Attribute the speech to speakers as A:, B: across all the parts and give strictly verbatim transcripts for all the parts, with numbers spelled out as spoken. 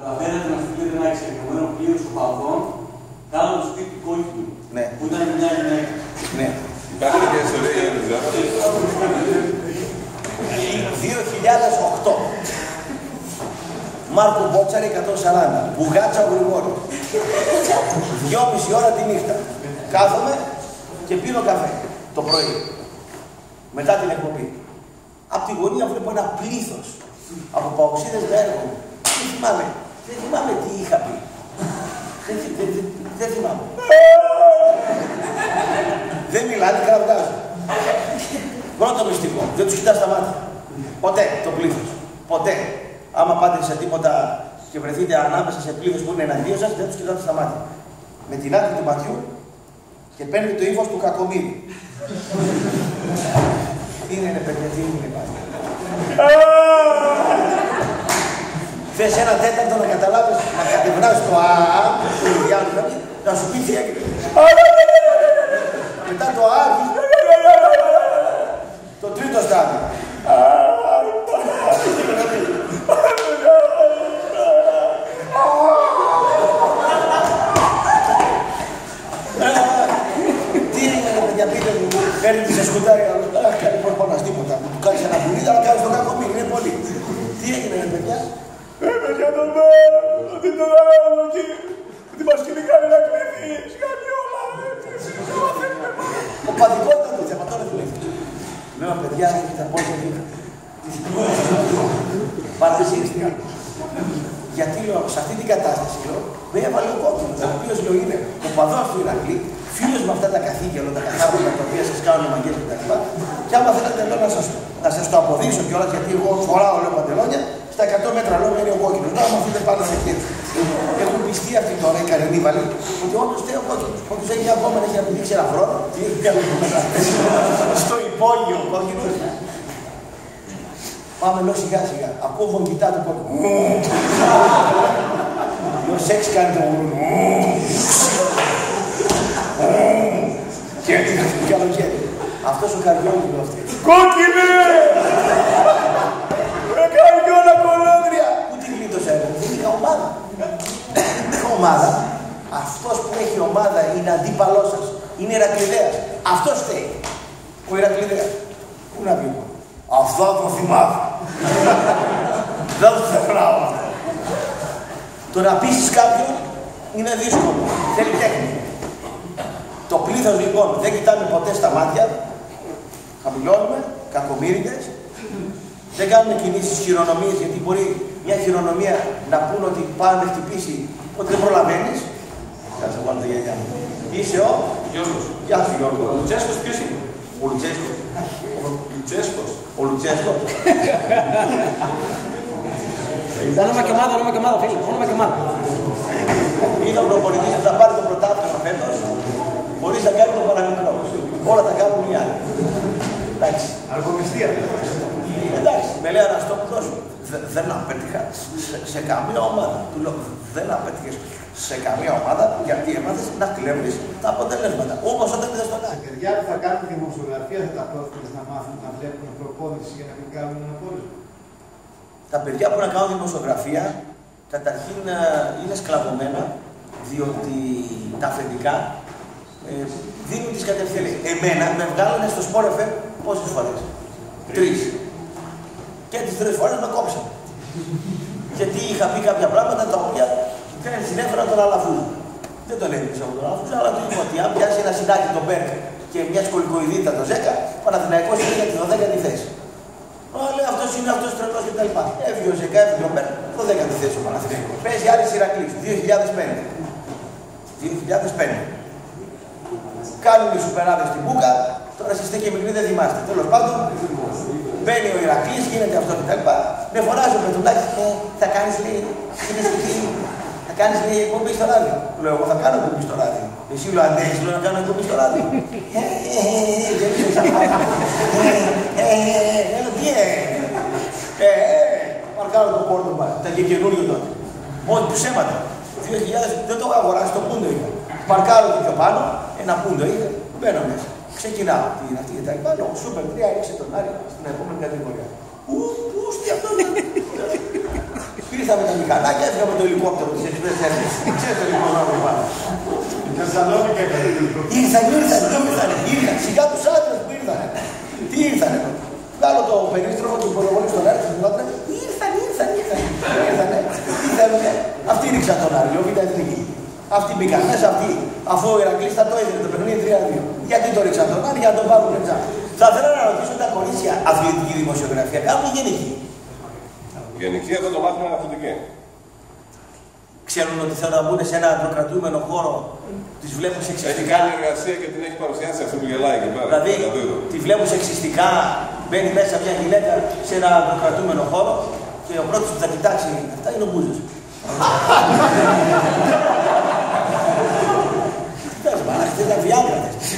A: Καταφέρατε να στείλετε ένα εξερχομένο πλήρως οπαδών, κάναμε το σπίτι κόκκινο.
B: Ναι.
A: Που ήταν μια γυναίκα.
B: Ναι.
C: Υπάρχει μια ιστορία για τον Ζάρο.
B: δύο χιλιάδες οκτώ. Μάρκο Μπότσαρη εκατόν σαράντα. Μπουγάτσα ο Γρηγόρη. Δυόμιση ώρα τη νύχτα. Κάθομαι και πίνω καφέ το πρωί. Μετά την εκπομπή. Απ' τη γωνία βλέπω ένα πλήθος από παοξίδες να έρχονται. Δεν θυμάμαι. Δεν θυμάμαι τι είχα πει. Δεν, δεν, δεν, δεν θυμάμαι. Δεν μιλάνε, κραυγάζουν. Πρώτο μυστικό. Δεν τους κοιτάς στα μάτια. Ποτέ το πλήθος. Ποτέ. Άμα πάτε σε τίποτα και βρεθείτε ανάμεσα σε πλήθος που είναι εναντίον σας, δεν τους κοιτάτε στα μάτια. Με την άκρη του ματιού και παίρνει το ύφος του κακομοίρη. Τι είναι, παιδιά, τι είναι πάλι. Θες ένα τέταρτο να καταλάβεις, να κατευνάσεις το α, το διάλογο, να σου πει τι έγινε. Μετά το α, το τρίτο στάδιο. Τι είναι, παιδιά, πείτε μου, παίρνει τη σε σκουτάρι, αλλά κάνει προπονάς τίποτα. Του κάνεις ένα πουλίδι, αλλά κάνεις το κακομοίρη, είναι πολύ. Τι έγινε, παιδιά.
D: Ε, παιδιά, το λέω, ότι το λέω εκεί, ότι μας κυνηγάνε να κλείσει, σκάνει όλα,
B: ο παδικότητα του θέμα, τώρα του λέει. Λέω, παιδιά, τα πόδια δίπλα. Παρασύστηκα. Γιατί λέω, σε αυτή την κατάσταση, λέω, με έβαλε ο κόκκινος, ο οποίος λέω είναι ο παδός του Ηρακλή, φίλος με αυτά τα καθήκια, λέω, τα καθάρματα τα οποία σας κάνουν μαγιές και τα λοιπά. Και άμα θέλετε, λέω, να σας, να σας το αποδείξω κιόλας, γιατί εγώ φοράω, λέω, παντελόνια, στα εκατό μέτρα λόγω είναι ο κόκκινος. Να μαθείτε πάνω σε χέρι. Έχουν πιστεί αυτοί τώρα οι καρενίβαλοι ότι όντως φταίει ο κόκκινος. Όποιος έχει ακόμα να έχει αποδείξει ένα χρόνο, τι έχει κάνει στο υπόγειο ο κόκκινος. Πάμε λέω σιγά σιγά. Ακούω βομβιτά του κόκκινου. Λέω σεξ κάνει το γουρνού. Και έτυχα το καλοκαίρι. Αυτός ο καρδιόλου είναι αυτή.
D: Κόκκινε!
B: Πού την γλίτωσα εγώ, δεν είχα ομάδα. Δεν είχα ομάδα. Αυτός που έχει ομάδα είναι αντίπαλός σας. Είναι Ηρακλειδέας. Αυτός φταίει. Ο Ηρακλειδέας. Πού να πει. Αυτό το θυμάμαι. Δεν το ξεχνάω. Το να πείσεις κάποιον είναι δύσκολο. Θέλει τέχνη. Το πλήθος λοιπόν δεν κοιτάμε ποτέ στα μάτια. Χαμηλώνουμε, κακομοίριδες. Δεν κάνουμε κινήσεις χειρονομίες, γιατί μπορεί μια χειρονομία να πούνε ότι πάει να χτυπήσει, ότι δεν προλαβαίνεις. Κάτσε να βάλω τα γυαλιά μου. Είσαι ο
A: Γιώργος.
B: Γεια σου Γιώργο.
A: Ο Λουτσέσκος ποιος είναι?
B: Ο Λουτσέσκος.
A: Ο Λουτσέσκος.
B: Ο Λουτσέσκος.
E: Όνομα και ομάδα, όνομα και ομάδα, φίλε. Όνομα και ομάδα.
B: Είναι ο προπονητής που θα πάρει το πρωτάθλημα φέτος, χωρίς να κάνει το παραμικρό. Όλα τα κάνουν οι άλλοι. Εντάξει.
D: Αργομιστία.
B: Εντάξει, με λέει Αναστόπουλος, δεν απέτυχα σε, σε καμία ομάδα. Του λέω, δεν απέτυχες σε καμία ομάδα, γιατί έμαθες να κλέβεις τα αποτελέσματα. Όμως όταν είδες τον Άκη.
F: Παιδιά που θα κάνουν δημοσιογραφία θα τα πρόθυμες να μάθουν να βλέπουν προπόνηση για να μην κάνουν ένα πόλεμο.
B: Τα παιδιά που να κάνουν δημοσιογραφία, καταρχήν είναι σκλαβωμένα, διότι τα αφεντικά ε, δίνουν τις κατευθύνσεις. Εμένα με βγάλανε στο Sport εφ εμ πόσες φορές. Τρεις. Και τις τρεις φορές με κόψαν. Γιατί είχα πει κάποια πράγματα τα οποία δεν συνέφεραν τον Αλαφούζο. Δεν τον έδειξα από τον Αλαφούζο, αλλά του είπα ότι αν πιάσει ένα συντάκι τον Μπέρκ και μια σκολικοειδίτα τον Ζέκα, ο Παναθηναϊκός είναι για τη δωδέκατη θέση. Αλλά λέει αυτός είναι αυτός τρελός κτλ. Έφυγε ο Ζέκα, έφυγε ο Μπέρκ, δωδέκατη θέση ο Παναθηναϊκός. Παίζει Άρης Ηρακλής, δύο χιλιάδες πέντε. δύο χιλιάδες πέντε. Κάνουν οι σουπεράδες στην Μπούκα, τώρα εσείς και μικροί δεν θυμάστε. Τέλος πάντων, μπαίνει ο Ηρακλής, γίνεται αυτό κτλ. Με φωνάζει με τον Τάκη, ε, θα κάνεις λέει, θα κάνεις λέει εκπομπή στο ράδιο. Του λέω, εγώ θα κάνω εκπομπή στο ράδιο. Εσύ λέω, αν έχεις λέω να κάνω εκπομπή στο ράδιο. Ε, ε, ε, δεν ξέρεις να κάνω. Ε, ε, ε, τι ε, ε, ε, μαρκάρω το πόρτο πάλι, ήταν και καινούριο τότε. Όχι, ψέματα. δύο χιλιάδες, δεν το έχω αγοράσει, το πούντο είχα. Μαρκάρω και πιο πάνω, ένα πούντο είχα, μπαίνω μέσα. Ξεκινάω. Τι είναι αυτή και τα λοιπά. Ο Σούπερ τρία έριξε τον Άρη στην επόμενη κατηγορία. Ου, πού, τι αυτό είναι. Ήρθαμε τα μηχανάκια, έφυγα με το ελικόπτερο της Express Service. Ξέρετε το ελικόπτερο που πάμε.
F: Θεσσαλονίκη έκανε το ελικόπτερο.
B: Ήρθαν, ήρθαν, ήρθαν, ήρθαν. Σιγά τους άντρες που ήρθαν. Τι ήρθανε. Βγάλω το περίστροφο του υπολογολίου στον αέρα και ήρθαν, ήρθαν, ήρθαν, ήρθαν. Ήρθανε. Τι θέλουνε. Αυτοί ρίξαν τον Άρη, ο Β' Εθνική. Αυτοί μπήκαν μέσα, αυτοί. Αφού ο Ηρακλής θα το έδινε το παιχνίδι τρία δύο. Γιατί το ρίξαν τον Άρη, για να τον πάρουν εξά. Θα ήθελα να ρωτήσω τα κορίτσια αθλητική δημοσιογραφία. Κάνουν γενική.
C: Γενική εδώ το μάθημα είναι αθλητική.
B: Ξέρουν ότι θέλουν να μπουν σε ένα προκρατούμενο χώρο, τις βλέπουν
C: Έχει
B: σεξιστικά.
C: κάνει εργασία και την έχει παρουσιάσει αυτή που γελάει εκεί πέρα.
B: Δηλαδή, τη βλέπουν σεξιστικά, μπαίνει μέσα μια γυναίκα σε ένα προκρατούμενο χώρο και ο πρώτος που θα κοιτάξει, αυτά είναι ο Μπούζος. Κοιτάς, μάνα, χτες τα βιάγκρα.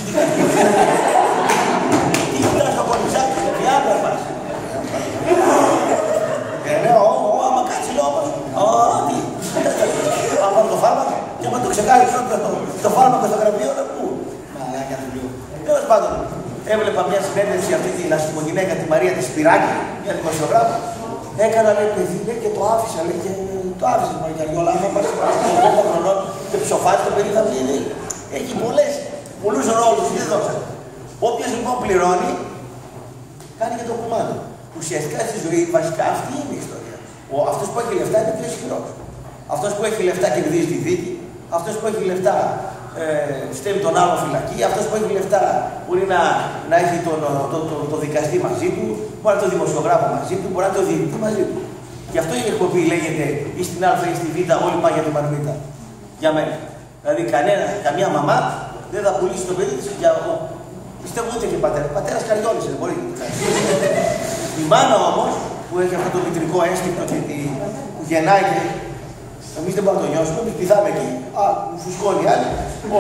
B: Τι κοιτάς το κοριτσάκι, το βιάγκρα μας. Ε, λέω, άμα κάτσει λόγος, τι. Θα πάρω το φάρμακο και άμα το ξεκάρει το φάρμακο στο γραφείο, δεν πού. Μαλάκια του λέω. Τέλος πάντων, έβλεπα μια συνέντευξη αυτή την αστυνομογυναίκα, τη Μαρία τη Σπυράκη, μια δημοσιογράφο. Έκανα, λέει, παιδί, λέει, και το άφησα, λέει, και το άφησα, μα για όλα, άμα πας πενήντα χρονών και ψοφάζει το παιδί θα βγει, λέει. Έχει πολλές, πολλούς ρόλους, δεν δώσανε. Όποιος λοιπόν πληρώνει, κάνει και το κουμάντο. Ουσιαστικά στη ζωή, βασικά αυτή είναι η ιστορία. Ο, αυτός που έχει λεφτά είναι πιο ισχυρός. Αυτός που έχει λεφτά κερδίζει τη δίκη. Αυτός που έχει λεφτά ε, στέλνει τον άλλο φυλακή. Αυτός που έχει λεφτά μπορεί να, να έχει τον, το, το, το δικαστή μαζί του, μπορεί να είναι το δημοσιογράφο μαζί του, μπορεί να είναι το διοικητή μαζί του. Γι' αυτό η εκπομπή λέγεται ή στην Α ή στη Β, όλοι πάνε για την Μαρμίτα. Για μένα. Δηλαδή κανένα, καμιά μαμά δεν θα πουλήσει το παιδί της για εγώ. Πιστεύω ούτε και πατέρα. Πατέρας καριόλησε, δεν μπορεί να το κάνει. Η μάνα όμως που έχει αυτό το μητρικό ένστικτο και τη, που γεννάει και εμείς δεν μπορούμε να το νιώσουμε, εμείς πηδάμε εκεί. Α, μου φουσκώνει άλλη. Ω.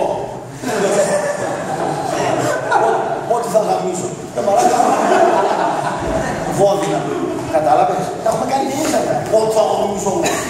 B: Ό,τι θα γαμίσω. Τα μαλάκα. Βόδινα. Κατάλαβες. Τα έχουμε κάνει και εμείς αυτά. Ό,τι θα γαμίσω.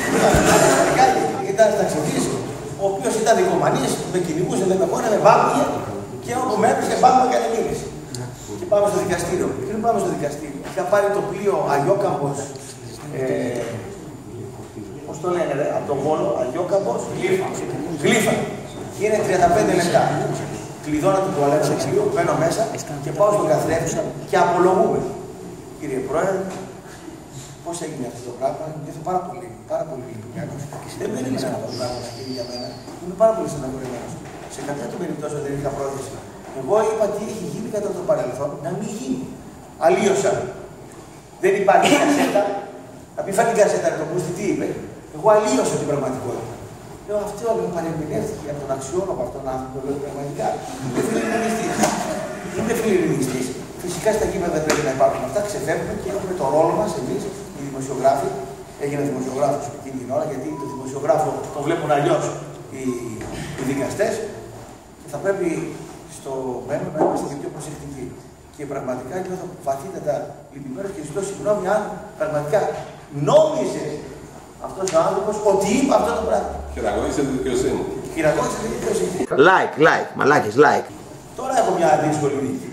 B: Ήταν ταξιδής, ο οποίος ήταν δικομανής, με κυνηγούσε, δεν με χώρε, με βάμπηγε και όπου με έπαιζε πάμε με έκανε μήνυση. Και πάμε στο δικαστήριο. Πριν πάμε στο δικαστήριο, είχα πάρει το πλοίο Αγιόκαμπος, ε, πώς το λένε ρε, από τον Βόλο, Αγιόκαμπος, Γλύφα. Γλύφα. Είναι τριάντα πέντε λεπτά. Κλειδώνω την τουαλέτα στο πλοίο, μπαίνω μέσα και πάω στον καθρέφτη και απολογούμε. Κύριε Πρόεδρε, πώς έγινε αυτό το πράγμα, νιώθω πάρα πολύ, πάρα πολύ λυπημένος. Δεν είναι ένα αυτό το πράγμα για μένα, είμαι πάρα πολύ στεναχωρημένος. Σε κάποια των περιπτώσεων δεν είχα πρόθεση. Εγώ είπα τι έχει γίνει κατά το παρελθόν, να μην γίνει. Αλλίωσα. Δεν υπάρχει κασέτα. Να πει φάνη κασέτα, να το πούστη τι είπε. Εγώ αλλίωσα την πραγματικότητα. Λέω αυτό με παρεμπινεύτηκε από τον αξιόλογο αυτόν τον άνθρωπο. Λέω πραγματικά. Είμαι φιλιρινιστής. Είμαι φιλιρινιστής. Φυσικά στα γήπεδα δεν πρέπει να υπάρχουν αυτά. Ξεφεύγουμε και έχουμε το ρόλο μας εμείς, οι δημοσιογράφοι. Έγινα δημοσιογράφος εκείνη την ώρα γιατί το δημοσιογράφο το βλέπουν αλλιώς οι, οι δικαστές. Και θα πρέπει στο μέλλον να είμαστε και πιο προσεκτικοί. Και πραγματικά νιώθω βαθύτατα λυπημένος και ζητώ συγγνώμη αν πραγματικά νόμιζε αυτός ο άνθρωπος ότι είπε αυτό το πράγμα.
C: Χειραγώγησε τη δικαιοσύνη.
B: Χειραγώγησε τη δικαιοσύνη.
G: Like, like, μαλάκες, like.
B: Τώρα έχω μια δύσκολη δίκη.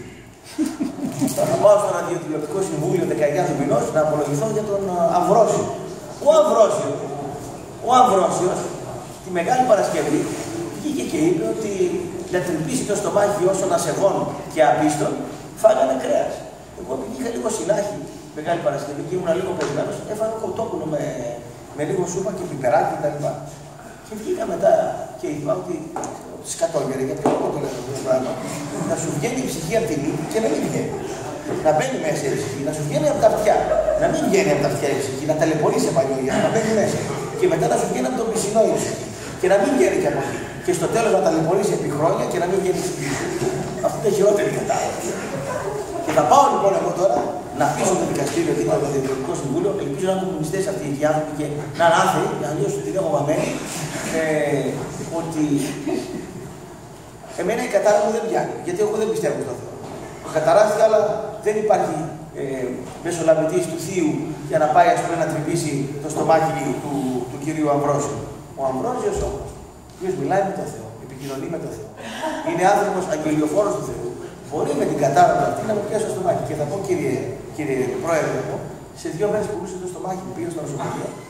B: Θα πάω στο ραδιοτηλεοπτικό συμβούλιο δεκαεννιά του μηνός να απολογηθώ για τον Αμβρόσιο. Ο Αμβρόσιο, ο Αμβρόσιος, τη Μεγάλη Παρασκευή, βγήκε και είπε ότι να τρυπήσει το στομάχι όσων ασεβών και απίστων, φάγανε κρέας. Εγώ επειδή είχα λίγο συνάχη Μεγάλη Παρασκευή και ήμουν λίγο πεσμένος, έφαγα κοτόπουλο με, με λίγο σούπα και πιπεράκι κτλ. Και βγήκα μετά και είπα ότι σκατόγερε, γιατί εγώ το λέω αυτό το πράγμα, να σου βγαίνει η ψυχή από τη μύτη και να μην βγαίνει. Να μπαίνει μέσα η ψυχή, να σου βγαίνει από τα αυτιά. Να μην βγαίνει από τα αυτιά η ψυχή, να ταλαιπωρεί σε παλιόγια, να μπαίνει μέσα. Και μετά να σου βγαίνει από το πισινό η ψυχή. Και να μην βγαίνει και από εκεί. Και στο τέλος να ταλαιπωρήσει επί χρόνια και να μην βγαίνει στην ψυχή. Αυτή είναι η χειρότερη κατάσταση. Και θα πάω λοιπόν εγώ τώρα να πείσω το δικαστήριο και το Διοικητικό Συμβούλιο, ελπίζω να είναι κομμουνιστές αυτοί οι άνθρωποι και να είναι άθεοι, αλλιώς την έχω βαμμένη, ε, ότι εμένα η κατάρα μου δεν πιάνει, γιατί εγώ δεν πιστεύω στον Θεό. Καταράστηκα, αλλά δεν υπάρχει ε, μεσολαβητής του Θείου για να πάει ας πούμε, να τρυπήσει το στομάχι του, του κυρίου Αμβρόσιου. Ο Αμβρόσιος όμως, ο οποίος μιλάει με τον Θεό, επικοινωνεί με τον Θεό, είναι άνθρωπος αγγελιοφόρος του Θεού. Μπορεί με την κατάρα του αυτή να μου πιάσει το στομάχι. Και θα πω, κύριε, κύριε Πρόεδρε, σε δύο μέρες που πουλούσε το στομάχι που πήγε στο νοσοκομείο,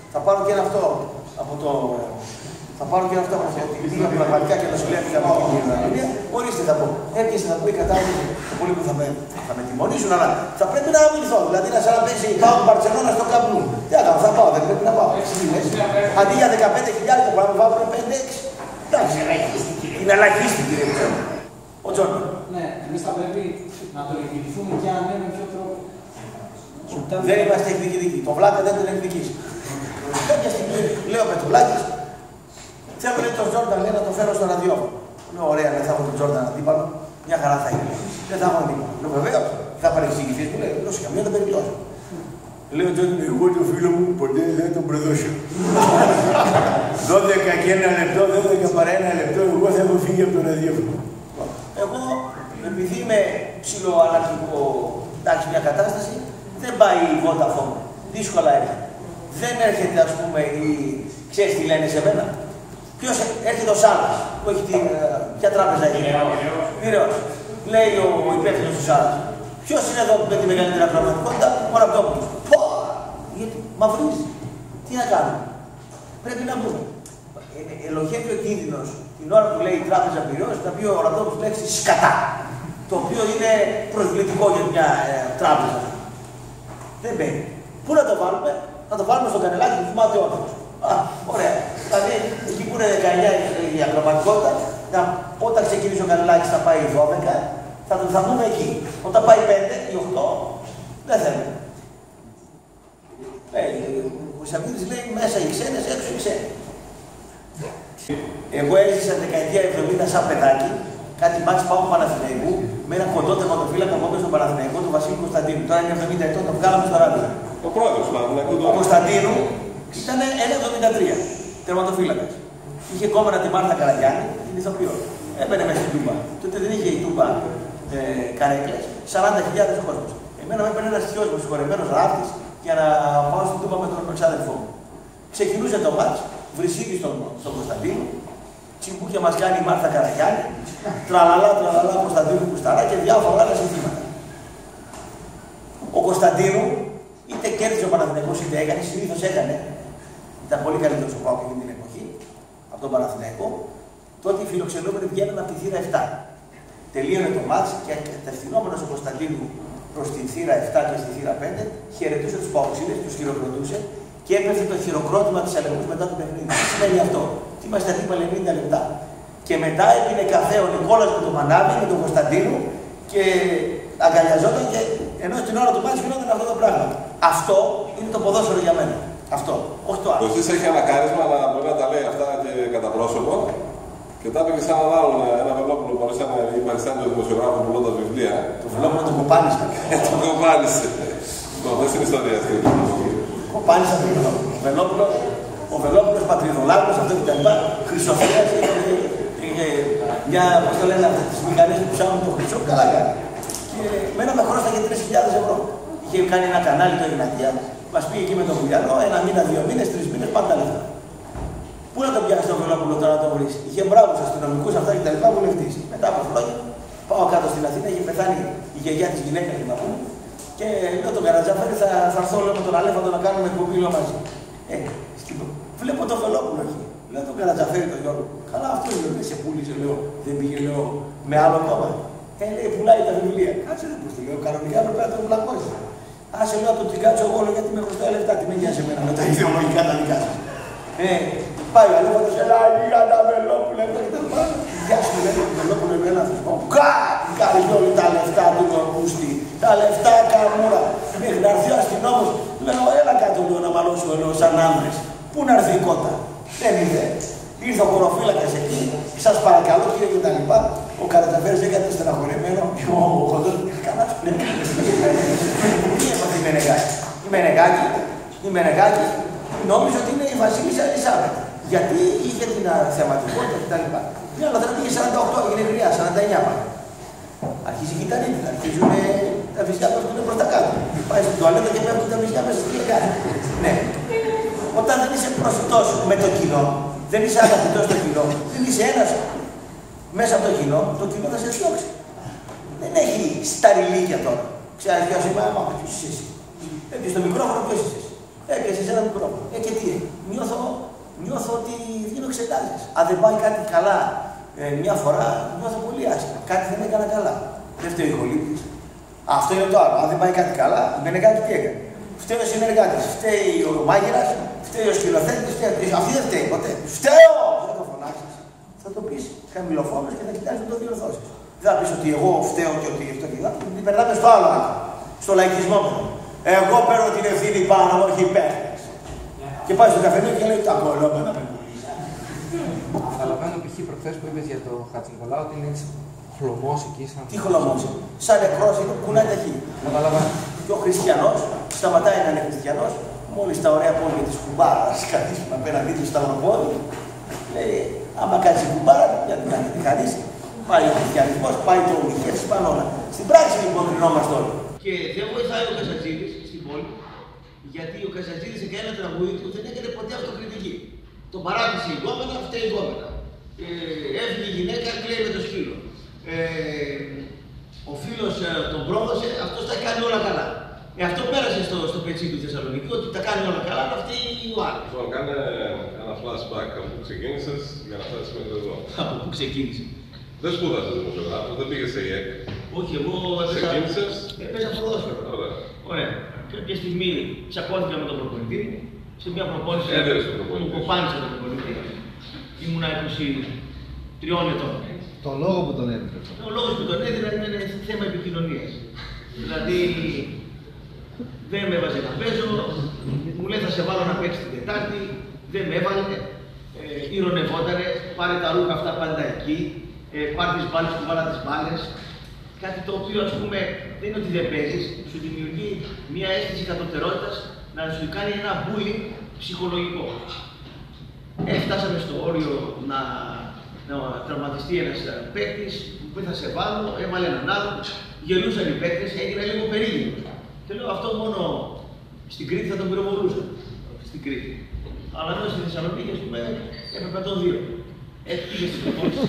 B: Θα πάρω και ένα αυτό από το. Θα πάρω και αυτό από το. Την πήγα πραγματικά και νοσηλεύτηκα από την Ιρλανδία. Ορίστε θα πω. Έρχεσαι θα πω η κατάσταση. Το πολύ που θα με, θα με τιμωρήσουν, αλλά θα πρέπει να αμυνθώ. Δηλαδή να σαν να πέσει πάω από Μπαρσελόνα στο Καμπνού. Τι να κάνω, θα πάω, δεν πρέπει να πάω. Αντί για δεκαπέντε χιλιάδες που να βάλουν πέντε έξι. Εντάξει, είναι ελαχίστη κύριε Μητσό. Ο Τζόρνταν.
F: Ναι, εμείς θα πρέπει να το εκδικηθούμε και αν ναι, με ποιο τρόπο.
B: Δεν είμαστε εκδικητικοί. Το Βλάκα δεν τον εκδικήσει. Κάποια στιγμή λέω με τον Βλάκη, θέλω λέει τον Τζόρνταν λέει να το φέρω στο ραδιόφωνο. Λέω ωραία, δεν θα έχω τον Τζόρνταν αντίπαλο, μια χαρά θα είναι. Δεν θα έχω αντίπαλο. Λέω βεβαίω, θα παρεξηγηθεί μου λέει, λέω σε καμία δεν περιπτώσει. Λέω Τζόρνταν, εγώ το φίλο μου ποτέ δεν τον προδώσω. δώδεκα και ένα λεπτό, δώδεκα παρά ένα λεπτό, εγώ θα έχω φύγει από το ραδιόφωνο. Εγώ, επειδή είμαι ψιλοαλλακτικό, εντάξει, μια κατάσταση, δεν πάει η Vodafone. Δύσκολα έρχεται. Δεν έρχεται, ας πούμε, η. Ξέρεις τι λένε σε μένα. Ποιος έρχεται ο Σάλας, που έχει την. Ποια τράπεζα έχει. Πυραιός. Λέει ο, ο υπεύθυνος του Σάλας. Ποιος είναι εδώ που με τη μεγαλύτερη πραγματικότητα, ο Ραπτόπουλος. Πω! Γιατί μαυρίζει. Τι να κάνουμε. Πρέπει να πούμε. Ε, ελοχεύει ο κίνδυνος την ώρα που λέει η τράπεζα Πυραιός, να πει ο Ραπτόπουλος λέξη σκατά. Το οποίο είναι προσβλητικό για μια ε, τράπεζα. Δεν μπαίνει. Πού να το βάλουμε, να το βάλουμε στο κανελάκι που θυμάται ο όρθος. Α, ωραία. Δηλαδή, εκεί που είναι δεκαεννιά η ακροματικότητα, όταν ξεκινήσει ο κανελάκι θα πάει δώδεκα, θα το θα δούμε εκεί. Όταν πάει πέντε ή οκτώ, δεν θέλουμε. Ε, ο Σαββίδης λέει μέσα οι ξένες, έξω οι ξένοι. Εγώ έζησα δεκαετία εβδομήντα σαν παιδάκι, κάτι μάτς πάω του Παναθηναϊκού, με ένα κοντό τερματοφύλακα που έπαιζε στον Παναθηναϊκό, τον Βασίλη Κωνσταντίνου. Τώρα είναι εβδομήντα ετών, το βγάλαμε στο ράδιο.
C: Ο πρόεδρος του Παναθηναϊκού.
B: Ο Κωνσταντίνου ήταν ένα εβδομήντα τρία τερματοφύλακας. Είχε κόμμενα τη Μάρθα Καραγιάννη, την ηθοποιό. Έμπαινε μέσα στην Τούμπα. Τότε δεν είχε η Τούμπα ε, καρέκλες, σαράντα χιλιάδες κόσμος. Εμένα με έπαιρνε ένας θειός μου, συγχωρεμένος ράφτης, για να πάω στην Τούμπα με τον εξάδελφό μου. Ξεκινούσε το μάτς, βρυσίδι στον, στον Κωνσταντίνο, τσιμπούκια μας κάνει η Μάρθα Καραγιάννη, τραλαλά, τραλαλά, Κωνσταντίνου Κουσταρά και διάφορα άλλα συνθήματα. Ο Κωνσταντίνου είτε κέρδισε ο Παναθηναϊκός είτε έκανε, συνήθως έκανε. Ήταν πολύ καλύτερος ο Πάοκ εκείνη την εποχή από τον Παναθηναϊκό. Τότε οι φιλοξενούμενοι βγαίνουν από τη θύρα επτά. Τελείωνε το μάτς και κατευθυνόμενος ο Κωνσταντίνου προς τη θύρα επτά και στη θύρα πέντε, χαιρετούσε τους Παοξίδες, τους χειροκροτούσε και έπεφτε το χειροκρότημα της Αλεμούς μετά το παιχνίδι. Τι σημαίνει αυτό, ότι είμαστε αντίπαλοι ενενήντα λεπτά. Και μετά έπινε καφέ ο Νικόλας με τον Μανάβη, με τον Κωνσταντίνο και αγκαλιαζόταν και ενώ στην ώρα του μάτς γινόταν αυτό το πράγμα. Αυτό είναι το ποδόσφαιρο για μένα. Αυτό, όχι το άλλο.
C: Ο Ζής έχει ένα κάρισμα να μπορεί να τα λέει αυτά και κατά πρόσωπο. Και τα είπε και σαν έναν άλλον, ένα Βελόπουλο που μπορούσαν οι Παριστάνοι του δημοσιογράφου πουλώντας βιβλία.
B: Το Βελόπουλο το κοπάνισε.
C: Το κοπάνισε. Δες την ιστορία αυτή.
B: Κοπάνισε το Βελόπουλο. Ο Βελόπουλος Πατριδολάκος, αυτό και τα λοιπά, Χρυσοφίας, είχε μια, πώς το λένε, αυτές τις μηχανές που ψάχνουν το χρυσό, καλά κάνει. Και μένα με χρώσταγε τρεις χιλιάδες ευρώ. Είχε κάνει ένα κανάλι το Ιγνατία, μας πήγε εκεί με τον Βουλιανό, ένα μήνα, δύο μήνες, τρεις μήνες, πάντα λεφτά. Πού να τον πιάσει τον Βελόπουλο τώρα να τον βρει. Είχε μπράβους αστυνομικούς αυτά και τα λοιπά, βουλευτής. Μετά από χρόνια πάω κάτω στην Αθήνα, είχε πεθάνει η γιαγιά της γυναίκας να πούμε. Και λέω τον Καρατζαφέρη θα, θα έρθω λέω, με τον Αλέφαντο να κάνουμε εκπομπή λέω μαζί. Ε, βλέπω τον Βελόπουλο εκεί. Λέω τον Καρατζαφέρη τον Γιώργο. Καλά αυτό λέω, δεν σε πούλησε λέω, δεν πήγε λέω με άλλο κόμμα. Ε, λέει πουλάει τα βιβλία. Κάτσε δεν πούστε, λέω κανονικά πρέπει να τον πλακώσει. Άσε λέω το τσικάτσο εγώ λέω, γιατί με χρωστάει λεφτά, τι με νοιάζει εμένα με τα ιδεολογικά τα δικά σας. Ε, πάει ο Αλέφαντος, έλα λίγα τα Βελόπουλα, γεια σου λέει τον Βελόπουλο με έναν θεσμό. Κάτι κάνει όλοι τα λεφτά του Νορκούστη, τα λεφτά καμούρα. Μέχρι να έρθει ο αστυνόμος, λέω έλα κάτω λέω να μαλώσουμε λέω σαν άνδρες. Πού να έρθει η κότα. Δεν ήρθε. Ήρθε ο χωροφύλακας εκεί, σας παρακαλώ κύριε και τα λοιπά. Ο Καρατζαφέρης έκανε στεναχωρημένο και ο Κοντός καλά του λέει. Τι έπαθε η Μενεγάκη. Η Μενεγάκη, η Μενεγάκη νόμιζε ότι είναι η Βασίλισσα Ελισάβετ. Γιατί είχε την θεματικότητα κτλ. Ναι, αλλά δεν πήγε σαράντα οκτώ, έγινε γριά, σαράντα εννιά πάει. Αρχίζει η κυταρίτιδα, αρχίζουν τα βυζιά πέφτουν προς τα κάτω. Πάει στην τουαλέτα και πέφτουν τα βυζιά μέσα στη λεκάνη. Ναι. Όταν δεν είσαι προσιτός με το κοινό, δεν είσαι αγαπητός στο κοινό, δεν είσαι ένας μέσα από το κοινό, το κοινό θα σε διώξει. Δεν έχει σταριλίκια τώρα. Ξέρεις ποιος είμαι, άμα ποιος είσαι εσύ. Έτσι στο μικρόφωνο ποιος είσαι εσύ. Έπιασε ένα μικρόφωνο. Ε, και τι, νιώθω, νιώθω ότι δίνω εξετάσεις. Αν δεν πάει κάτι καλά ε, μια φορά, νιώθω πολύ άσχημα. Κάτι δεν έκανα καλά. Δεν φταίει ο ηχολήπτης. Αυτό είναι το άλλο. Αν δεν πάει κάτι καλά, δεν είναι κάτι τι έκανε. Φταίει ο συνεργάτης, φταίει ο μάγειρας, φταίει ο σκηνοθέτης, φταίει. Αυτή δεν φταίει ποτέ. Φταίω! Θα το φωνάξεις. Θα το πεις χαμηλοφόνος και θα κοιτάξεις να το διορθώσεις. Δεν θα πεις ότι εγώ φταίω και ότι αυτό και αυτό. Την περνάμε στο άλλο άκρο. Στο λαϊκισμό μου. Εγώ παίρνω την ευθύνη πάνω μου, όχι υπεύθυνος. Και πάει στο καφενείο και λέει τα κολόμενα με πουλήσια.
H: Καταλαβαίνω π.χ. προχθές που είπες για το Χατζηνικολάου ότι είναι έτσι χλωμός εκεί. Σαν...
B: Τι χλωμός, σαν νεκρός είναι που κουνάει τα χείλη.
H: Καταλαβαίνω.
B: Και ο χριστιανός σταματάει να είναι χριστιανός, μόλις τα ωραία πόδια της κουμπάρας καθίσουν απέναντί του σταυροπόδι, λέει άμα κάτσει η κουμπάρα, γιατί να την χαρίσει. Πάει ο χριστιανισμός, πάει το ομικές, πάνε όλα. Στην πράξη λοιπόν κρινόμαστε όλοι. Και δεν βοηθάει ο Καζατζίδης στην πόλη, γιατί ο Καζατζίδης σε κανένα τραγούδι του δεν έκανε ποτέ αυτοκριτική. Τον παράτησε η γκόμενα, φταίει η γκόμενα. Ε, έφυγε η γυναίκα, κλαίει με το σκύλο. Ε, ο φίλος ε, τον πρόδωσε, αυτός τα κάνει όλα καλά. Ε, αυτό πέρασε στο, στο πετσί του Θεσσαλονίκη, ότι τα κάνει όλα καλά, αλλά αυτή ο άλλος.
C: Λοιπόν, κάνε ένα flashback από που ξεκίνησες για να φτάσεις μέχρι εδώ.
B: Από πού ξεκίνησε.
C: Δεν σπούδασες δημοσιογράφο, δεν πήγες σε ΙΕΚ.
B: Όχι, εγώ
C: ξεκίνησες.
B: Έπαιζα ποδόσφαιρο.
C: Ωραία.
B: Ωραία. Κάποια στιγμή τσακώθηκα με τον προπονητή μου. Σε μια προπόνηση
C: Έδερες τον προπονητή.
B: Μου κοπάνισε τον προπονητή. Ήμουνα είκοσι τρία ετών.
F: Το λόγο που τον έδινε.
B: Ο λόγος που τον έδινα είναι θέμα επικοινωνίας. Δηλαδή, δεν με έβαζε να παίζω, μου λέει θα σε βάλω να παίξει την Τετάρτη, δεν με έβαλε, ε, ηρωνευότανε, πάρε τα ρούχα αυτά πάντα εκεί, ε, πάρε τις μπάλες που βάλα τις μπάλες. Κάτι το οποίο ας πούμε δεν είναι ότι δεν παίζεις, σου δημιουργεί μια αίσθηση κατωτερότητας να σου κάνει ένα bullying ψυχολογικό. Ε, φτάσαμε στο όριο να, να τραυματιστεί ένας παίκτης, που θα σε βάλω, έβαλε έναν άλλο, γελούσαν οι παίκτες, έγινε λίγο περίγυμνο. Και λέω αυτό μόνο στην Κρήτη θα τον πυροβολούσα. Στην Κρήτη. Αλλά εδώ στη Θεσσαλονίκη, ας πούμε, έπρεπε να τον δει. Ε, πήγε στην προπόνηση.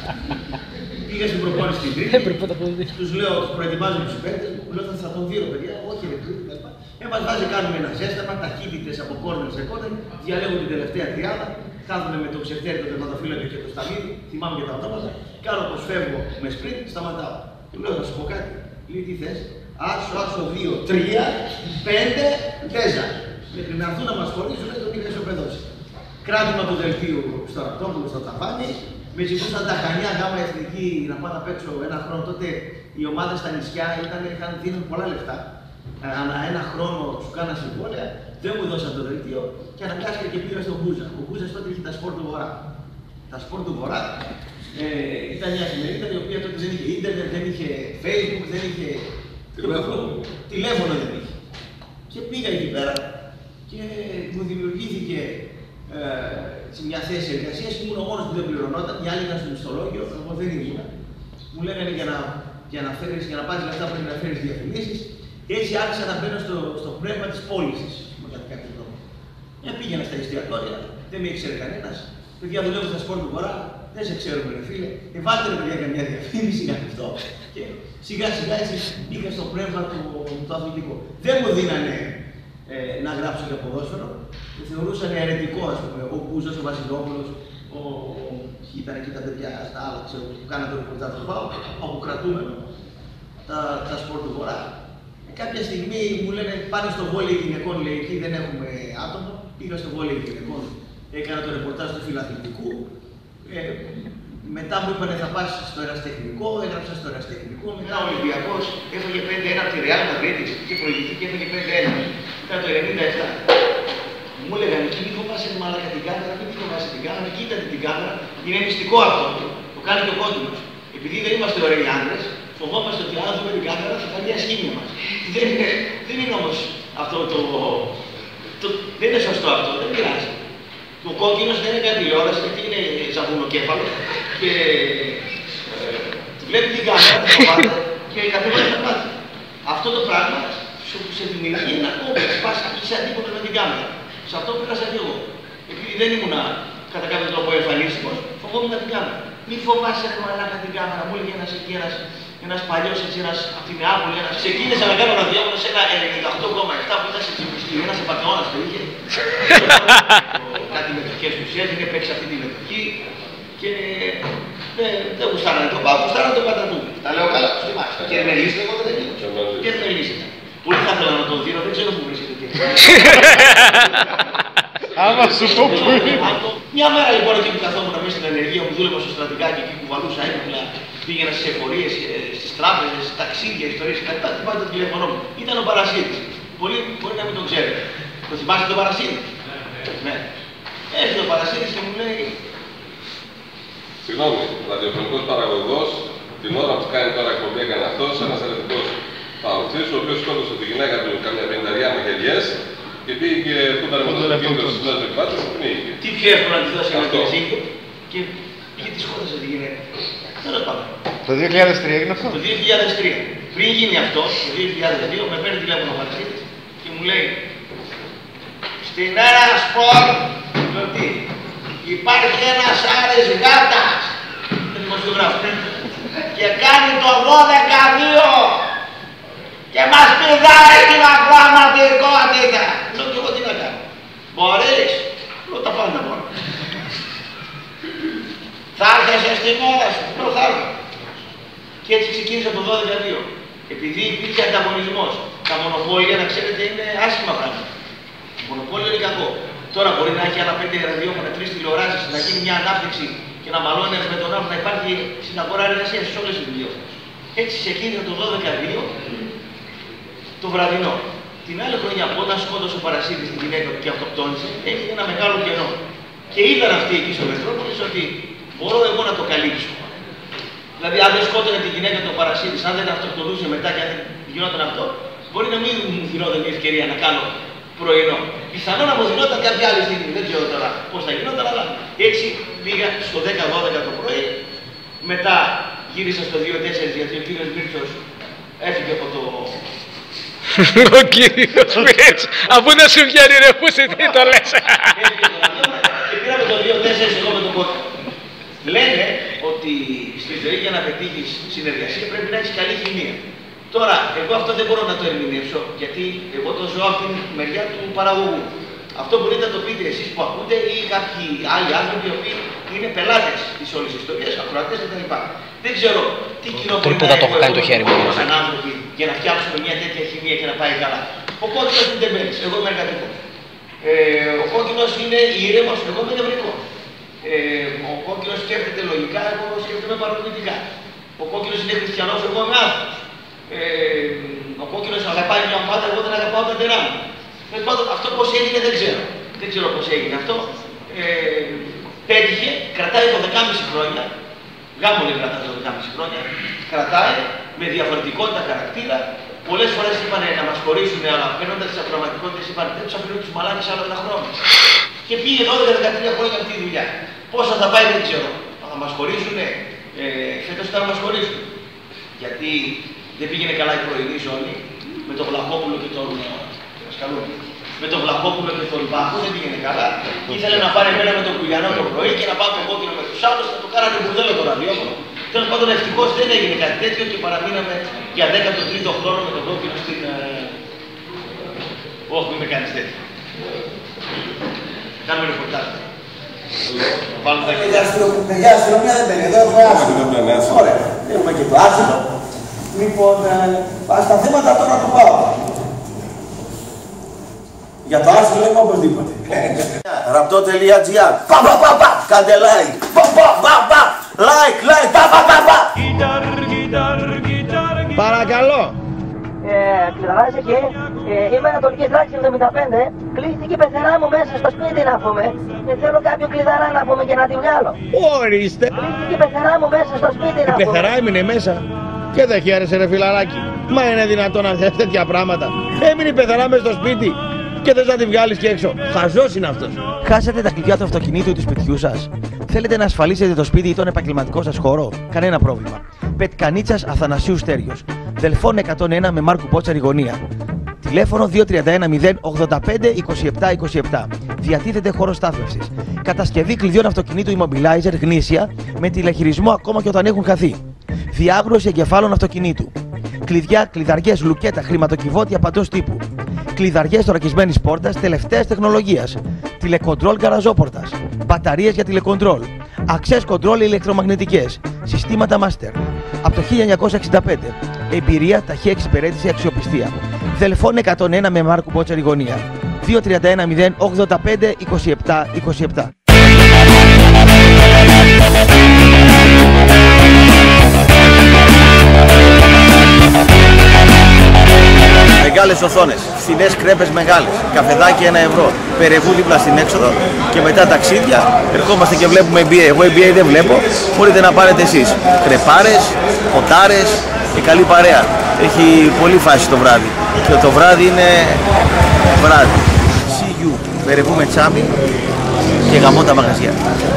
B: Πήγα στην προπόνηση στην Κρήτη. Τους λέω, τους προετοιμάζω τους παίκτες μου, λέω θα τον δει, παιδιά, όχι ρε Κρήτη, κλπ. Ε, μας βάζει, κάνουμε ένα ζέσταμα, ταχύτητες από κόρνερ σε κόρνερ, διαλέγω την τελευταία τριάδα, κάθομαι με το ξεφτέρι, το τερματοφύλακο και το σταμίδι, θυμάμαι και τα ονόματα, κάνω πως φεύγω με σπριν, σταματάω. Του λέω, θα σου πω κάτι, λέει τι θες. Άσο, άσο, δύο, τρία, πέντε, τέσσερα. Μέχρι να έρθουν να μας χωρίσουν, τον είχα ισοπεδώσει. Κράτημα του δελτίου στο Ραπτόπουλο, στο ταβάνι. Με ζητούσαν τα Χανιά, γάμα εθνική, να πάω να παίξω ένα χρόνο. Τότε οι ομάδες στα νησιά ήταν, είχαν δίνουν πολλά λεφτά. Ανά ένα χρόνο σου κάνα συμβόλαια, δεν μου δώσαν το δελτίο και αναγκάστηκα και πήγα στον Μπούζα. Ο Μπούζας τότε είχε τα σπορ του Βορρά. Τα σπορ του Βορρά ε, ήταν μια εφημερίδα η οποία τότε δεν είχε ίντερνετ, δεν είχε Facebook, δεν είχε.
C: Τηλέφωνο.
B: Τηλέφωνο δεν είχε. Και πήγα εκεί πέρα και μου δημιουργήθηκε ε, σε μια θέση εργασία. Ήμουν ο μόνος που δεν πληρωνόταν. Οι άλλοι ήταν στο μισθολόγιο, εγώ δεν ήμουν. Μου λέγανε για να, για να, φέρεις, για να πάρεις λεφτά πρέπει να φέρεις διαφημίσεις. Και έτσι άρχισα να μπαίνω στο, στο πνεύμα της πώλησης. Με κάποιο τρόπο. Ε, πήγαινα στα εστιατόρια, δεν με ήξερε κανένας. Παιδιά δουλεύω στα σπορ του Βορρά, δεν σε ξέρουμε ρε φίλε. Ε, βάλτε ρε παιδιά καμιά διαφήμιση για αυτό. Και σιγά σιγά έτσι μπήκα στο πνεύμα του, του αθλητικού. Δεν μου δίνανε ε, να γράψω για ποδόσφαιρο. Το θεωρούσαν αιρετικό, ας πούμε. Ο Κούζος, ο Βασιλόπουλος, ο... ήταν εκεί τα παιδιά στα άλλα, ξέρω, που κάνανε το ρεπορτάζ του ΠΑΟ, από κρατούμενο, τα, τα σπορ του Βορρά. Ε, κάποια στιγμή μου λένε πάνε στο βόλεϊ γυναικών, λέει εκεί δεν έχουμε άτομο. Πήγα στο βόλεϊ γυναικών, έκανα το ρεπορτάζ του φιλαθλητικού. Ε, μετά μου είπανε θα πας στο ερασιτεχνικό, έγραψα στο ερασιτεχνικό. Μετά ο Ολυμπιακός έφαγε πέντε ένα από τη Ρεάλ Μαδρίτης και προηγηθεί και έφαγε πέντε ένα. Ήταν το ενενήντα επτά. Μου έλεγαν εκεί μην φοβάσαι μαλάκα την κάμερα, μην φοβάσαι την κάμερα, κοίτατε την κάμερα. Είναι μυστικό αυτό. Το κάνει και ο κόσμος. Επειδή δεν είμαστε ωραίοι άντρες, φοβόμαστε ότι αν δούμε την κάμερα θα κάνει ασχήμια μας. Δεν είναι, δεν είναι όμως αυτό το, το. Δεν είναι σωστό αυτό, δεν πειράζει. Ο κόκκινος δεν είναι κάτι τηλεόραση, γιατί είναι ζαβουνοκέφαλο και ε, βλέπει την κάμερα, το φοβάται και κατέβασε τα μάτια. Αυτό το πράγμα σου σε δημιουργεί ένα κόμπλεξ, πας είσαι αντίποτε με την κάμερα. Σε αυτό πέρασα και εγώ. Επειδή δεν ήμουν κατά κάποιο τρόπο εμφανίστικος, φοβόμουν την κάμερα. Μη φοβάσαι ρε μαλάκα την κάμερα, μου έλεγε ένας εκκέρας
I: ένας παλιός, έτσι, ένας από την Νεάπολη, ένας ξεκίνησε να κάνω ραδιόφωνο σε ένα ενενήντα οκτώ κόμμα επτά που ήταν σε Τσιμπιστή, ένας επατεώνας το είχε. Κάτι μετοχές του έδινε, παίξει αυτή τη μετοχή και δεν γουστάρανε το πάω, γουστάρανε το Πατατούλη. Τα λέω καλά, τους θυμάσαι. Και με λύσετε, εγώ δεν είναι. Και με λύσετε. Πολύ θα ήθελα να τον δίνω, δεν ξέρω πού βρίσκεται.
D: Άμα σου πω που είναι.
I: Μια μέρα λοιπόν εκεί που καθόμουν μέσα στην ενεργεία μου, δούλευα στο στρατηγάκι εκεί που βαλούσα έπιπλα, πήγαινα στις εφορίες, στις τράπεζες, ταξίδια, ιστορίες και τα λοιπά. Το τηλέφωνο μου. Ήταν ο Παρασίδης. Πολλοί μπορεί να μην τον ξέρετε. Το θυμάστε τον Παρασίδη? Ναι. Έρχεται ο Παρασίδης και μου λέει.
C: Συγγνώμη, ραδιοφωνικός παραγωγός, την ώρα που κάνει τώρα εκπομπή έκανε αυτός, ένας ερευνητικός παραγωγής, ο οποίος σκότωσε τη γυναίκα του καμιά πενηνταριά με χεριές και πήγε και φούταρε με το αυτοκίνητο στις νέες εκβάσεις και πνίγηκε.
I: Τι πιο εύκολο να τη δώσει ένα κεζίκιο και πήγε τη σκότωσε τη γυναίκα. Τέλος πάντων.
D: Το δύο χιλιάδες τρία έγινε αυτό.
I: Το δύο χιλιάδες τρία. Πριν γίνει αυτό, το δύο χιλιάδες δύο, με παίρνει τηλέφωνο ο Παρασίδης και μου λέει στην Ένα Σπορ, λέω τι, υπάρχει ένας Άρης Γάτας, δημοσιογράφος, και κάνει το δώδεκα δύο και μας πηδάει την αγγραμματικότητα. Λέω και εγώ τι να κάνω. Μπορείς? Λέω τα πάντα μπορώ. Θα έρθεσαι στην ώρα σου. Λέω θα έρθω. Και έτσι ξεκίνησα το δώδεκα δύο. Επειδή υπήρχε ανταγωνισμός. Τα μονοπόλια, να ξέρετε, είναι άσχημα πράγματα. Το μονοπόλιο είναι κακό. Τώρα μπορεί να έχει άλλα πέντε ραδιόφωνα, τρεις τηλεοράσεις, να γίνει μια ανάπτυξη και να μαλώνει ένας με τον άλλο, να υπάρχει στην αγορά εργασίας σε όλες τις δουλειές. Έτσι ξεκίνησε το δώδεκα δύο το βραδινό. Την άλλη χρονιά που όταν σκότωσε ο Παρασίδης την γυναίκα του και αυτοκτόνησε, έγινε ένα μεγάλο κενό. Και είδαν αυτοί εκεί στο Μετρόπολης ότι μπορώ εγώ να το καλύψω. Δηλαδή, αν δεν σκότωνε τη γυναίκα του Παρασίδης, αν δεν αυτοκτονούσε μετά και αν δεν γινόταν αυτό, μπορεί να μην μου δινόταν μια ευκαιρία να κάνω πρωινό. Πιθανόν να μου δινόταν κάποια άλλη στιγμή. Δεν ξέρω τώρα πώς θα γινόταν, αλλά έτσι πήγα στο δέκα δώδεκα το πρωί. Μετά γύρισα στο δύο τέσσερα γιατί ο κύριος Μίρτσος έφυγε από το.
J: Ο κύριος Μίρτσος, αφού να σου βγαίνει ρε πούσι, τι το λες.
I: Και πήραμε το δύο τέσσερα εγώ με τον κόκκινο. Λένε ότι στη ζωή για να πετύχεις συνεργασία πρέπει να έχεις καλή χημεία. Τώρα, εγώ αυτό δεν μπορώ να το ερμηνεύσω, γιατί εγώ το ζω από την μεριά του παραγωγού. Αυτό μπορείτε να το πείτε εσείς που ακούτε ή κάποιοι άλλοι άνθρωποι οι οποίοι είναι πελάτες της όλης ιστορίας, ακροατές κτλ. Δεν ξέρω τι κοινό μπορεί να έχουμε σαν άνθρωποι για να φτιάξουμε μια τέτοια χημεία και να πάει καλά. Ο κόκκινος είναι τεμπέλης, εγώ είμαι εργατικός. Ε, ο κόκκινος είναι ήρεμος, εγώ είμαι νευρικός. Ε, ο κόκκινος σκέφτεται λογικά, εγώ σκέφτομαι παρορμητικά. Ο κόκκινος είναι χριστιανός, εγώ είμαι άνθρωπος. Ε, ο κόκκινος αγαπάει μια ομάδα, εγώ δεν αγαπάω τα τερά μου. Αυτό πώς έγινε δεν ξέρω. Δεν ξέρω πώς έγινε αυτό. Ε, πέτυχε, κρατάει το δεκάμισι χρόνια. Γάμο δεν κρατάει το δεκάμισι χρόνια. Κρατάει με διαφορετικότητα χαρακτήρα. Πολλές φορές είπαν να μας χωρίσουν, αλλά παίρνοντας τις ακροματικότητες είπαν δεν τους αφήνουν τους μαλάκες άλλο ένα χρόνο. Και πήγε δώδεκα δεκατρία χρόνια αυτή η δουλειά. Πόσο θα πάει δεν ξέρω. Θα μας χωρίσουν, ε, φέτος θα μας χωρίσουν. Γιατί δεν πήγαινε καλά η πρωινή ζώνη με τον Βλαχόπουλο και τον. Με τον Βλαχόπουλο και τον Μπάχο δεν πήγαινε καλά. Και ήθελε να πάρει εμένα με τον Κουλιανό το πρωί και να πάει το κόκκινο με τους άλλους, να το κάνανε μπουρδέλο το ραδιόφωνο. Τέλος πάντων, ευτυχώς δεν έγινε κάτι τέτοιο και παραμείναμε για δέκατο τρίτο χρόνο με τον κόκκινο στην. Όχι, μην με κάνεις τέτοιο. Κάνουμε ρεπορτάζ.
B: Παιδιά, αστυνομία δεν παίρνει. Εδώ έχουμε άσυλο. Ωραία. Έχουμε και το άσυλο. Λοιπόν, στα θέματα τώρα το πάω. Για το άσυλο είμαι οπωσδήποτε. Ραπτό.gr. Πα πα πα πα. Κάντε like. Πα πα πα πα. Like, like. Πα πα πα πα. Παρακαλώ.
K: Ξεδράζε και ε, είμαι Ανατολικής Δράξης εβδομήντα πέντε. Κλείστηκε η πεθερά μου μέσα στο σπίτι να πούμε. Και θέλω κάποιο κλειδαρά να πούμε και να τη βγάλω.
D: Ορίστε.
K: Κλείστηκε η πεθερά μου μέσα στο σπίτι να πούμε.
D: Η πεθερά έμεινε μέσα. Και δεν χαίρεσαι ρε φιλαράκι. Μα είναι δυνατόν να θες τέτοια πράγματα. Έμεινε η πεθερά μέσα στο σπίτι. Και θες να τη βγάλεις και έξω. Χαζός είναι αυτός.
B: Χάσατε τα κλειδιά του αυτοκινήτου ή του σπιτιού σας. Θέλετε να ασφαλίσετε το σπίτι ή τον επαγγελματικό σας χώρο. Κανένα πρόβλημα. Πετκανίτσας Αθανασίου Στέριος. Δελφών εκατόν ένα με Μάρκου Πότσαρη γωνία. Τηλέφωνο δύο τρία ένα μηδέν ογδόντα πέντε είκοσι επτά είκοσι επτά. Διατίθεται χώρο στάθμευσης. Κατασκευή κλειδιών αυτοκινήτου Immobilizer γνήσια με τηλεχειρισμό ακόμα και όταν έχουν χαθεί.
D: Διάβρωση εγκεφάλων αυτοκινήτου. Κλειδιά, κλειδαριές, λουκέτα, χρηματοκιβώτια παντός τύπου. Κλειδαριές θωρακισμένης πόρτας τελευταίας τεχνολογίας. Τηλεκοντρόλ γκαραζόπορτας. Μπαταρίες για τηλεκοντρόλ. Access control ηλεκτρομαγνητικές. Συστήματα master. Από το χίλια εννιακόσια εξήντα πέντε. Εμπειρία, ταχεία εξυπηρέτηση, αξιοπιστία. Δελφών εκατόν ένα με Μάρκου Μπότσαρη γωνία. δύο τρία ένα μηδέν ογδόντα πέντε είκοσι επτά είκοσι επτά.
B: Μεγάλες οθόνες, φθηνές κρέπες μεγάλες, καφεδάκι ένα ευρώ, Περεβού δίπλα στην έξοδο και μετά ταξίδια, ερχόμαστε και βλέπουμε N B A. Εγώ N B A δεν βλέπω, μπορείτε να πάρετε εσείς. Κρεπάρες, ποτάρες και καλή παρέα. Έχει πολύ φάση το βράδυ και το βράδυ είναι βράδυ. See you, Περεβού με τσάμι και γαμώ τα μαγαζιά.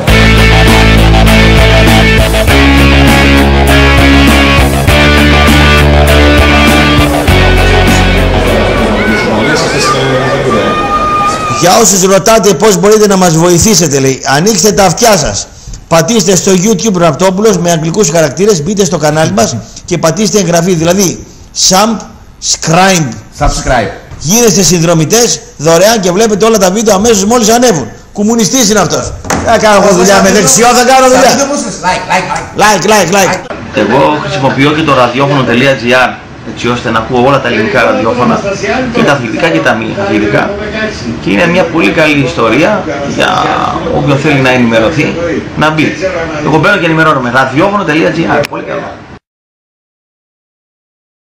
G: Για όσους ρωτάτε πώς μπορείτε να μας βοηθήσετε, λέει, ανοίξτε τα αυτιά σας. Πατήστε στο YouTube Ραπτόπουλος με αγγλικούς χαρακτήρες, μπείτε στο κανάλι μας και πατήστε εγγραφή, δηλαδή subscribe. Subscribe. Γίνεστε συνδρομητές δωρεάν και βλέπετε όλα τα βίντεο αμέσως μόλις ανέβουν. Κομμουνιστής είναι αυτός. Θα κάνω εγώ δουλειά με δεξιό, θα κάνω δουλειά. Like, like, like, like.
B: Εγώ χρησιμοποιώ και το ραδιόφωνο.gr έτσι ώστε να ακούω όλα τα ελληνικά ραδιόφωνα και τα αθλητικά και τα μη αθλητικά και είναι μια πολύ καλή ιστορία για όποιον θέλει να ενημερωθεί να μπει. Εγώ μπαίνω και ενημερώνομαι ραδιόφωνο.gr, πολύ καλό.